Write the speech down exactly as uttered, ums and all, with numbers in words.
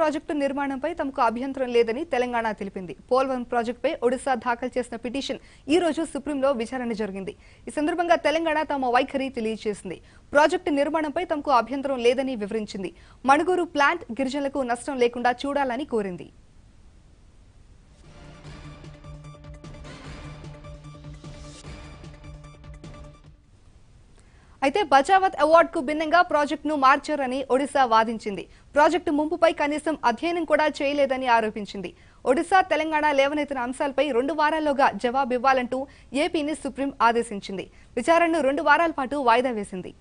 Project నిర్మాణంపై తమకు అభ్యంతరం లేదని తెలంగాణ తెలిపింది. పోలవరం ప్రాజెక్టుపై ఒడిశా దాఖలు చేసిన పిటిషన్ ఈ రోజు సుప్రీంలో విచారణ జరిగింది. ఈ సందర్భంగా తెలంగాణ తమ వైఖరి తెలియజేసింది. ప్రాజెక్టు నిర్మాణంపై తమకు అభ్యంతరం లేదని వివరించింది. మణుగూరు ప్లాంట్ గిరిజనులకు నష్టం లేకుండా చూడాలని కోరింది. అయితే బచావత్ అవార్డుకు భిన్నంగా ప్రాజెక్టును మార్చారని ఒడిశా వాదించింది. ప్రాజెక్టు ముంపుపై కనీసం అధ్యయనం కూడా చేయలేదని ఆరోపించింది. ఒడిశా తెలంగాణ లేవనెత్తిన అంశాలపై రెండు వారాల్లోగా జవాబివ్వాలంటూ ఏపీని సుప్రీం ఆదేశించింది. విచారణను రెండు వారాల పాటు వాయిదా వేసింది.